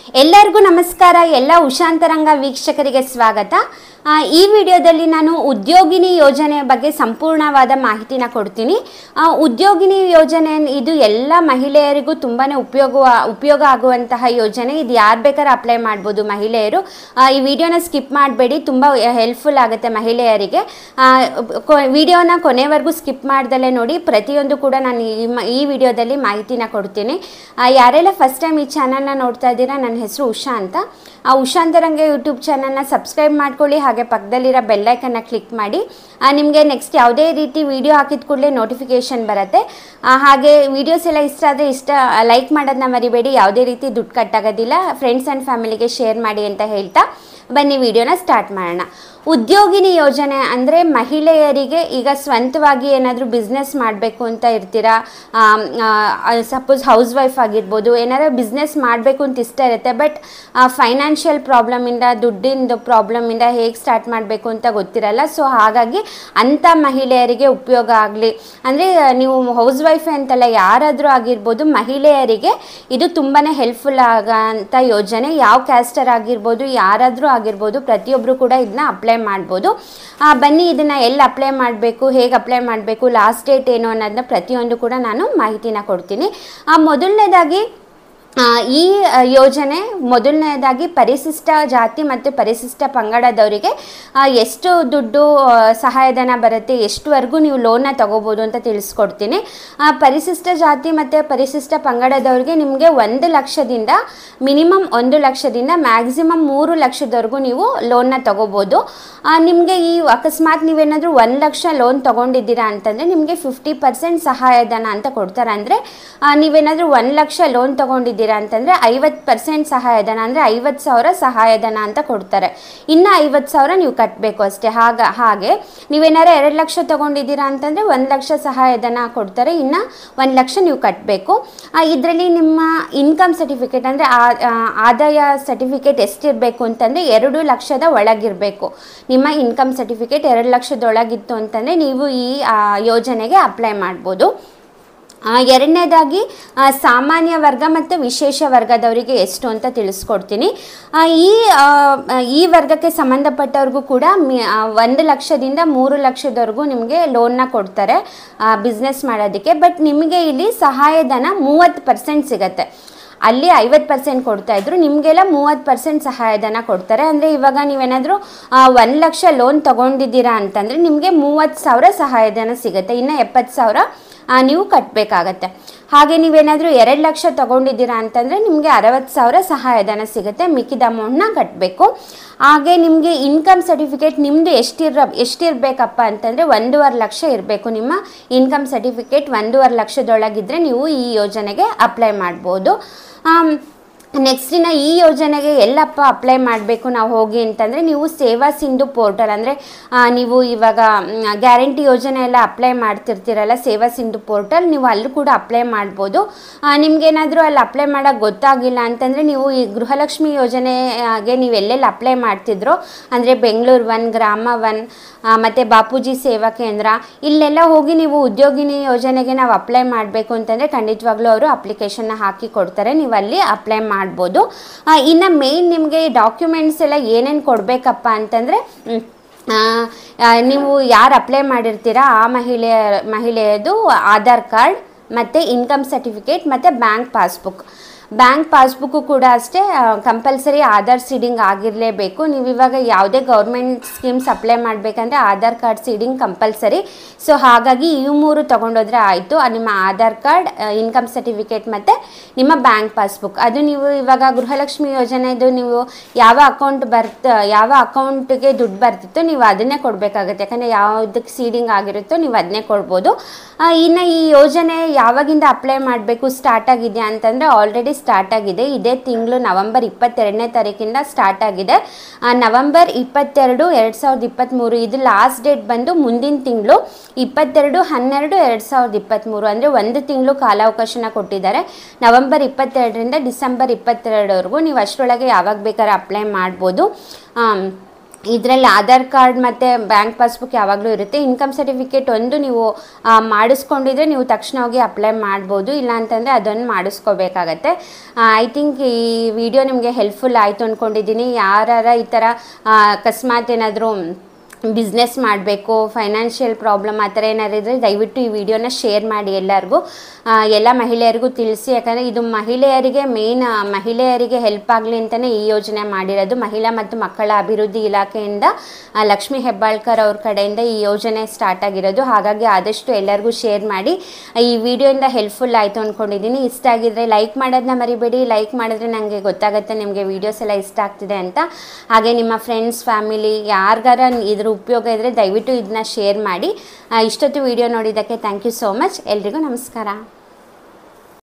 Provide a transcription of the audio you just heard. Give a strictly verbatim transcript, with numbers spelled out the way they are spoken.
ಎಲ್ಲರಿಗೂ ನಮಸ್ಕಾರ. ಎಲ್ಲ ಉಷಾಂತರಂಗ ವೀಕ್ಷಕರಿಗೆ ಸ್ವಾಗತ. ಈ ವಿಡಿಯೋದಲ್ಲಿ ನಾನು ಉದ್ಯೋಗಿನಿ ಯೋಜನೆ ಬಗ್ಗೆ ಸಂಪೂರ್ಣವಾದ ಮಾಹಿತಿನ ಕೊಡ್ತೀನಿ. ಉದ್ಯೋಗಿನಿ ಯೋಜನೆ ಇದು ಎಲ್ಲ ಮಹಿಳೆಯರಿಗೂ ತುಂಬಾ ಉಪಯೋಗ ಉಪಯೋಗ ಆಗುವಂತಹ ಯೋಜನೆ. ಇದು ಯಾರು ಬೇಕಾದ್ರೂ ಅಪ್ಲೈ ಮಾಡ್ಬೋದು ಮಹಿಳೆಯರು. ಈ ವಿಡಿಯೋನ ಸ್ಕಿಪ್ ಮಾಡಬೇಡಿ, ತುಂಬ ಹೆಲ್ಪ್ಫುಲ್ ಆಗುತ್ತೆ ಮಹಿಳೆಯರಿಗೆ. ವಿಡಿಯೋನ ಕೊನೆವರೆಗೂ ಸ್ಕಿಪ್ ಮಾಡ್ದಲೇ ನೋಡಿ. ಪ್ರತಿಯೊಂದು ಕೂಡ ನಾನು ಈ ವಿಡಿಯೋದಲ್ಲಿ ಮಾಹಿತಿನ ಕೊಡ್ತೀನಿ. ಯಾರೆಲ್ಲ ಫಸ್ಟ್ ಟೈಮ್ ಈ ಚಾನಲ್ನ ನೋಡ್ತಾ ಇದ್ದೀರಾ, ನನ್ನ ಹೆಸರು ಉಷಾ ಅಂತ. ಆ ಉಷಾಂತರಂಗ ಯೂಟ್ಯೂಬ್ ಚಾನಲ್ನ ಸಬ್ಸ್ಕ್ರೈಬ್ ಮಾಡ್ಕೊಳ್ಳಿ, ಹಾಗೆ ಪಕ್ಕದಲ್ಲಿರೋ ಬೆಲ್ಲೈಕನ್ನ ಕ್ಲಿಕ್ ಮಾಡಿ. ನಿಮಗೆ ನೆಕ್ಸ್ಟ್ ಯಾವುದೇ ರೀತಿ ವಿಡಿಯೋ ಹಾಕಿದ ಕೂಡಲೇ ನೋಟಿಫಿಕೇಷನ್ ಬರುತ್ತೆ. ಹಾಗೆ ವಿಡಿಯೋಸ್ ಎಲ್ಲ ಇಷ್ಟ ಆದರೆ ಇಷ್ಟ ಲೈಕ್ ಮಾಡೋದನ್ನ ಮರಿಬೇಡಿ. ಯಾವುದೇ ರೀತಿ ದುಡ್ಡು ಕಟ್ಟಾಗೋದಿಲ್ಲ. ಫ್ರೆಂಡ್ಸ್ ಆ್ಯಂಡ್ ಫ್ಯಾಮಿಲಿಗೆ ಶೇರ್ ಮಾಡಿ ಅಂತ ಹೇಳ್ತಾ ಬನ್ನಿ ವಿಡಿಯೋನ ಸ್ಟಾರ್ಟ್ ಮಾಡೋಣ. ಉದ್ಯೋಗಿನಿ ಯೋಜನೆ ಅಂದರೆ ಮಹಿಳೆಯರಿಗೆ ಈಗ ಸ್ವಂತವಾಗಿ ಏನಾದರೂ ಬಿಸ್ನೆಸ್ ಮಾಡಬೇಕು ಅಂತ ಇರ್ತೀರಾ, ಸಪೋಸ್ ಹೌಸ್ ವೈಫ್ ಆಗಿರ್ಬೋದು, ಏನಾದರೂ ಬಿಸ್ನೆಸ್ ಮಾಡಬೇಕು ಅಂತ ಇಷ್ಟ ಇರುತ್ತೆ. ಬಟ್ ಫೈನಾನ್ಷಿಯಲ್ ಪ್ರಾಬ್ಲಮಿಂದ, ದುಡ್ಡಿಂದು ಪ್ರಾಬ್ಲಮಿಂದ ಹೇಗೆ ಸ್ಟಾರ್ಟ್ ಮಾಡಬೇಕು ಅಂತ ಗೊತ್ತಿರಲ್ಲ. ಸೊ ಹಾಗಾಗಿ ಅಂಥ ಮಹಿಳೆಯರಿಗೆ ಉಪಯೋಗ ಆಗಲಿ ಅಂದರೆ, ನೀವು ಹೌಸ್ ವೈಫ್ ಅಂತಲ್ಲ ಯಾರಾದರೂ ಆಗಿರ್ಬೋದು, ಮಹಿಳೆಯರಿಗೆ ಇದು ತುಂಬಾ ಹೆಲ್ಪ್ಫುಲ್ ಆಗೋಂಥ ಯೋಜನೆ. ಯಾವ ಕ್ಯಾಸ್ಟರ್ ಆಗಿರ್ಬೋದು, ಯಾರಾದರೂ ಆಗಿರ್ಬೋದು, ಪ್ರತಿಯೊಬ್ಬರು ಕೂಡ ಇದನ್ನ ಅಪ್ಲೈ ಮಾಡ್ಬೋದು. ಬನ್ನಿ ಇದನ್ನ ಎಲ್ಲಿ ಅಪ್ಲೈ ಮಾಡಬೇಕು, ಹೇಗೆ ಅಪ್ಲೈ ಮಾಡಬೇಕು, ಲಾಸ್ಟ್ ಡೇಟ್ ಏನು ಅನ್ನೋದನ್ನ ಪ್ರತಿಯೊಂದು ಕೂಡ ನಾನು ಮಾಹಿತಿನ ಕೊಡ್ತೀನಿ. ಮೊದಲನೇದಾಗಿ ಈ ಯೋಜನೆ ಮೊದಲನೇದಾಗಿ ಪರಿಶಿಷ್ಟ ಜಾತಿ ಮತ್ತು ಪರಿಶಿಷ್ಟ ಪಂಗಡದವರಿಗೆ ಎಷ್ಟು ದುಡ್ಡು ಸಹಾಯಧನ ಬರುತ್ತೆ, ಎಷ್ಟುವರೆಗೂ ನೀವು ಲೋನ್ನ ತಗೋಬೋದು ಅಂತ ತಿಳಿಸ್ಕೊಡ್ತೀನಿ. ಪರಿಶಿಷ್ಟ ಜಾತಿ ಮತ್ತು ಪರಿಶಿಷ್ಟ ಪಂಗಡದವ್ರಿಗೆ ನಿಮಗೆ ಒಂದು ಲಕ್ಷದಿಂದ ಮಿನಿಮಮ್ ಒಂದು ಲಕ್ಷದಿಂದ ಮ್ಯಾಕ್ಸಿಮಮ್ ಮೂರು ಲಕ್ಷದವರೆಗೂ ನೀವು ಲೋನ್ನ ತಗೋಬೋದು. ನಿಮಗೆ ಈ ಅಕಸ್ಮಾತ್ ನೀವೇನಾದರೂ ಒಂದು ಲಕ್ಷ ಲೋನ್ ತೊಗೊಂಡಿದ್ದೀರಾ ಅಂತಂದರೆ ನಿಮಗೆ ಫಿಫ್ಟಿ ಪರ್ಸೆಂಟ್ ಸಹಾಯಧನ ಅಂತ ಕೊಡ್ತಾರೆ. ಅಂದರೆ ನೀವೇನಾದರೂ ಒಂದು ಲಕ್ಷ ಲೋನ್ ತೊಗೊಂಡಿದ್ದೀರಾ ಅಂತಂದರೆ ಐವತ್ತು ಪರ್ಸೆಂಟ್ ಸಹಾಯಧನ ಅಂದರೆ ಐವತ್ತು ಸಾವಿರ ಸಹಾಯಧನ ಅಂತ ಕೊಡ್ತಾರೆ. ಇನ್ನು ಐವತ್ತು ಸಾವಿರ ನೀವು ಕಟ್ಟಬೇಕು ಅಷ್ಟೇ. ಹಾಗ ಹಾಗೆ ನೀವೇನಾರು ಎರಡು ಲಕ್ಷ ತೊಗೊಂಡಿದ್ದೀರಾ ಅಂತಂದರೆ ಒಂದು ಲಕ್ಷ ಸಹಾಯಧನ ಕೊಡ್ತಾರೆ, ಇನ್ನು ಒಂದು ಲಕ್ಷ ನೀವು ಕಟ್ಟಬೇಕು. ಇದರಲ್ಲಿ ನಿಮ್ಮ ಇನ್ಕಮ್ ಸರ್ಟಿಫಿಕೇಟ್ ಅಂದರೆ ಆದಾಯ ಸರ್ಟಿಫಿಕೇಟ್ ಎಷ್ಟಿರಬೇಕು ಅಂತಂದರೆ ಎರಡು ಲಕ್ಷದ ಒಳಗಿರಬೇಕು. ನಿಮ್ಮ ಇನ್ಕಮ್ ಸರ್ಟಿಫಿಕೇಟ್ ಎರಡು ಲಕ್ಷದೊಳಗಿತ್ತು ಅಂತಂದರೆ ನೀವು ಈ ಯೋಜನೆಗೆ ಅಪ್ಲೈ ಮಾಡ್ಬೋದು. ಎರಡನೇದಾಗಿ ಸಾಮಾನ್ಯ ವರ್ಗ ಮತ್ತು ವಿಶೇಷ ವರ್ಗದವರಿಗೆ ಎಷ್ಟು ಅಂತ ತಿಳಿಸ್ಕೊಡ್ತೀನಿ. ಈ ಈ ವರ್ಗಕ್ಕೆ ಸಂಬಂಧಪಟ್ಟವ್ರಿಗೂ ಕೂಡ ಮಿ ಒಂದು ಲಕ್ಷದಿಂದ ಮೂರು ಲಕ್ಷದವರೆಗೂ ನಿಮಗೆ ಲೋನ್ನ ಕೊಡ್ತಾರೆ ಬಿಸ್ನೆಸ್ ಮಾಡೋದಕ್ಕೆ. ಬಟ್ ನಿಮಗೆ ಇಲ್ಲಿ ಸಹಾಯಧನ ಮೂವತ್ತು ಪರ್ಸೆಂಟ್ ಸಿಗುತ್ತೆ. ಅಲ್ಲಿ ಐವತ್ತು ಪರ್ಸೆಂಟ್ ಕೊಡ್ತಾಯಿದ್ರು, ನಿಮಗೆಲ್ಲ ಮೂವತ್ತು ಪರ್ಸೆಂಟ್ ಸಹಾಯಧನ ಕೊಡ್ತಾರೆ. ಅಂದರೆ ಇವಾಗ ನೀವೇನಾದರೂ ಒಂದು ಲಕ್ಷ ಲೋನ್ ತೊಗೊಂಡಿದ್ದೀರಾ ಅಂತಂದರೆ ನಿಮಗೆ ಮೂವತ್ತು ಸಾವಿರ ಸಹಾಯಧನ ಸಿಗುತ್ತೆ, ಇನ್ನು ಎಪ್ಪತ್ತು ಸಾವಿರ ನೀವು ಕಟ್ಟಬೇಕಾಗತ್ತೆ. ಹಾಗೆ ನೀವೇನಾದರೂ ಎರಡು ಲಕ್ಷ ತೊಗೊಂಡಿದ್ದೀರಾ ಅಂತಂದರೆ ನಿಮಗೆ ಅರವತ್ತು ಸಾವಿರ ಸಹಾಯಧನ ಸಿಗುತ್ತೆ, ಮಿಕ್ಕಿದ ಅಮೌಂಟ್ನ ಕಟ್ಟಬೇಕು. ಹಾಗೆ ನಿಮಗೆ ಇನ್ಕಮ್ ಸರ್ಟಿಫಿಕೇಟ್ ನಿಮ್ಮದು ಎಷ್ಟಿರ ಎಷ್ಟಿರಬೇಕಪ್ಪ ಅಂತಂದರೆ ಒಂದೂವರೆ ಲಕ್ಷ ಇರಬೇಕು. ನಿಮ್ಮ ಇನ್ಕಮ್ ಸರ್ಟಿಫಿಕೇಟ್ ಒಂದೂವರೆ ಲಕ್ಷದೊಳಗಿದ್ರೆ ನೀವು ಈ ಯೋಜನೆಗೆ ಅಪ್ಲೈ ಮಾಡ್ಬೋದು. ನೆಕ್ಸ್ಟಿನ ಈ ಯೋಜನೆಗೆ ಎಲ್ಲಪ್ಪ ಅಪ್ಲೈ ಮಾಡಬೇಕು ನಾವು ಹೋಗಿ ಅಂತಂದರೆ, ನೀವು ಸೇವಾ ಸಿಂಧು ಪೋರ್ಟಲ್ ಅಂದರೆ ನೀವು ಇವಾಗ ಗ್ಯಾರಂಟಿ ಯೋಜನೆ ಎಲ್ಲ ಅಪ್ಲೈ ಮಾಡ್ತಿರ್ತೀರಲ್ಲ, ಸೇವಾ ಸಿಂಧು ಪೋರ್ಟಲ್, ನೀವು ಅಲ್ಲೂ ಕೂಡ ಅಪ್ಲೈ ಮಾಡ್ಬೋದು. ನಿಮಗೇನಾದರೂ ಅಲ್ಲಿ ಅಪ್ಲೈ ಮಾಡೋಕ್ಕೆ ಗೊತ್ತಾಗಿಲ್ಲ ಅಂತಂದರೆ ನೀವು ಈ ಗೃಹಲಕ್ಷ್ಮಿ ಯೋಜನೆಗೆ ನೀವು ಎಲ್ಲೆಲ್ಲಿ ಅಪ್ಲೈ ಮಾಡ್ತಿದ್ರು ಅಂದರೆ ಬೆಂಗಳೂರು ಒನ್, ಗ್ರಾಮ ಒನ್ ಮತ್ತು ಬಾಪೂಜಿ ಸೇವಾ ಕೇಂದ್ರ, ಇಲ್ಲೆಲ್ಲ ಹೋಗಿ ನೀವು ಉದ್ಯೋಗಿನಿ ಯೋಜನೆಗೆ ನಾವು ಅಪ್ಲೈ ಮಾಡಬೇಕು ಅಂತಂದರೆ ಖಂಡಿತವಾಗ್ಲೂ ಅವರು ಅಪ್ಲಿಕೇಶನ್ನ ಹಾಕಿ ಕೊಡ್ತಾರೆ, ನೀವು ಅಲ್ಲಿ ಅಪ್ಲೈ ಮಾಡ್ಬೋದು. ಇನ್ನು ಮೇಯ್ನ್ ನಿಮಗೆ ಡಾಕ್ಯುಮೆಂಟ್ಸ್ ಎಲ್ಲ ಏನೇನು ಕೊಡಬೇಕಪ್ಪ ಅಂತಂದರೆ, ನೀವು ಯಾರು ಅಪ್ಲೈ ಮಾಡಿರ್ತೀರಾ ಆ ಮಹಿಳೆಯ ಮಹಿಳೆಯದು ಆಧಾರ್ ಕಾರ್ಡ್ ಮತ್ತು ಇನ್ಕಮ್ ಸರ್ಟಿಫಿಕೇಟ್ ಮತ್ತು ಬ್ಯಾಂಕ್ ಪಾಸ್ಬುಕ್. ಬ್ಯಾಂಕ್ ಪಾಸ್ಬುಕ್ಕು ಕೂಡ ಅಷ್ಟೇ ಕಂಪಲ್ಸರಿ ಆಧಾರ್ ಸೀಡಿಂಗ್ ಆಗಿರಲೇಬೇಕು. ನೀವು ಇವಾಗ ಯಾವುದೇ ಗೌರ್ಮೆಂಟ್ ಸ್ಕೀಮ್ಸ್ ಅಪ್ಲೈ ಮಾಡಬೇಕಂದ್ರೆ Aadhaar card seeding compulsory. So ಹಾಗಾಗಿ ಈ ಮೂರು ತೊಗೊಂಡೋದ್ರೆ ಆಯಿತು. ನಿಮ್ಮ ಆಧಾರ್ ಕಾರ್ಡ್, ಇನ್ಕಮ್ ಸರ್ಟಿಫಿಕೇಟ್ ಮತ್ತು ನಿಮ್ಮ ಬ್ಯಾಂಕ್ ಪಾಸ್ಬುಕ್. ಅದು ನೀವು ಇವಾಗ ಗೃಹಲಕ್ಷ್ಮಿ ಯೋಜನೆದು ನೀವು ಯಾವ ಅಕೌಂಟ್ ಬರ್ತ ಯಾವ ಅಕೌಂಟ್ಗೆ ದುಡ್ಡು ಬರ್ತಿತ್ತೋ ನೀವು ಅದನ್ನೇ ಕೊಡಬೇಕಾಗುತ್ತೆ. ಯಾಕಂದರೆ ಯಾವುದಕ್ಕೆ ಸೀಡಿಂಗ್ ಆಗಿರುತ್ತೋ ನೀವು ಅದನ್ನೇ ಕೊಡ್ಬೋದು. ಇನ್ನು ಈ ಯೋಜನೆ ಯಾವಾಗಿಂದ ಅಪ್ಲೈ ಮಾಡಬೇಕು ಸ್ಟಾರ್ಟ್ ಆಗಿದೆಯಾ ಅಂತಂದರೆ ಆಲ್ರೆಡಿ ಸ್ಟಾರ್ಟ್ ಆಗಿದೆ. ಇದೇ ತಿಂಗಳು ನವಂಬರ್ ಇಪ್ಪತ್ತೆರಡನೇ ತಾರೀಕಿಂದ ಸ್ಟಾರ್ಟ್ ಆಗಿದೆ. ನವಂಬರ್ ಇಪ್ಪತ್ತೆರಡು ಎರಡು ಸಾವಿರದ ಇಪ್ಪತ್ತ್ಮೂರು ಇದು ಲಾಸ್ಟ್ ಡೇಟ್ ಬಂದು ಮುಂದಿನ ತಿಂಗಳು ಇಪ್ಪತ್ತೆರಡು ಹನ್ನೆರಡು ಎರಡು ಸಾವಿರದ ಇಪ್ಪತ್ತ್ಮೂರು ಅಂದರೆ ಒಂದು ತಿಂಗಳು ಕಾಲಾವಕಾಶನ ಕೊಟ್ಟಿದ್ದಾರೆ. ನವಂಬರ್ ಇಪ್ಪತ್ತೆರಡರಿಂದ ಡಿಸೆಂಬರ್ ಇಪ್ಪತ್ತೆರಡವರೆಗೂ ನೀವು ಅಷ್ಟರೊಳಗೆ ಯಾವಾಗ ಬೇಕಾದ್ರೆ ಅಪ್ಲೈ ಮಾಡ್ಬೋದು. ಇದರಲ್ಲಿ ಆಧಾರ್ ಕಾರ್ಡ್ ಮತ್ತು ಬ್ಯಾಂಕ್ ಪಾಸ್ಬುಕ್ ಯಾವಾಗಲೂ ಇರುತ್ತೆ. ಇನ್ಕಮ್ ಸರ್ಟಿಫಿಕೇಟ್ ಒಂದು ನೀವು ಮಾಡಿಸ್ಕೊಂಡಿದ್ರೆ ನೀವು ತಕ್ಷಣ ಹೋಗಿ ಅಪ್ಲೈ ಮಾಡ್ಬೋದು, ಇಲ್ಲ ಅಂತಂದರೆ ಅದನ್ನು ಮಾಡಿಸ್ಕೋಬೇಕಾಗತ್ತೆ. ಐ ಥಿಂಕ್ ಈ ವಿಡಿಯೋ ನಿಮಗೆ ಹೆಲ್ಪ್ಫುಲ್ ಆಯಿತು ಅಂದ್ಕೊಂಡಿದ್ದೀನಿ. ಯಾರಾರ ಈ ಥರ ಅಕಸ್ಮಾತ್ ಏನಾದರೂ ಬಿಸ್ನೆಸ್ ಮಾಡಬೇಕು, ಫೈನಾನ್ಷಿಯಲ್ ಪ್ರಾಬ್ಲಮ್ ಆ ಥರ ಏನಾದ್ರು ಇದ್ದರೆ ದಯವಿಟ್ಟು ಈ ವಿಡಿಯೋನ ಶೇರ್ ಮಾಡಿ ಎಲ್ಲರಿಗೂ, ಎಲ್ಲ ಮಹಿಳೆಯರಿಗೂ ತಿಳಿಸಿ. ಯಾಕಂದರೆ ಇದು ಮಹಿಳೆಯರಿಗೆ ಮೇನ್ ಮಹಿಳೆಯರಿಗೆ ಹೆಲ್ಪ್ ಆಗಲಿ ಅಂತಲೇ ಈ ಯೋಜನೆ ಮಾಡಿರೋದು. ಮಹಿಳಾ ಮತ್ತು ಮಕ್ಕಳ ಅಭಿವೃದ್ಧಿ ಇಲಾಖೆಯಿಂದ ಲಕ್ಷ್ಮೀ ಹೆಬ್ಬಾಳ್ಕರ್ ಅವ್ರ ಕಡೆಯಿಂದ ಈ ಯೋಜನೆ ಸ್ಟಾರ್ಟ್ ಆಗಿರೋದು. ಹಾಗಾಗಿ ಆದಷ್ಟು ಎಲ್ಲರಿಗೂ ಶೇರ್ ಮಾಡಿ. ಈ ವಿಡಿಯೋಯಿಂದ ಹೆಲ್ಪ್ಫುಲ್ ಆಯಿತು ಅಂದ್ಕೊಂಡಿದ್ದೀನಿ. ಇಷ್ಟ ಆಗಿದ್ದರೆ ಲೈಕ್ ಮಾಡೋದನ್ನ ಮರಿಬೇಡಿ. ಲೈಕ್ ಮಾಡಿದ್ರೆ ನನಗೆ ಗೊತ್ತಾಗುತ್ತೆ ನಿಮಗೆ ವೀಡಿಯೋಸ್ ಎಲ್ಲ ಇಷ್ಟ ಆಗ್ತಿದೆ ಅಂತ. ಹಾಗೆ ನಿಮ್ಮ ಫ್ರೆಂಡ್ಸ್, ಫ್ಯಾಮಿಲಿ ಯಾರಿಗಾರ ಇದ್ರ ಉಪಯೋಗ ಇದ್ದರೆ ದಯವಿಟ್ಟು ಇದನ್ನ ಶೇರ್ ಮಾಡಿ. ಇಷ್ಟೊತ್ತು ವಿಡಿಯೋ ನೋಡಿದ್ದಕ್ಕೆ ಥ್ಯಾಂಕ್ ಯು ಸೋ ಮಚ್. ಎಲ್ರಿಗೂ ನಮಸ್ಕಾರ.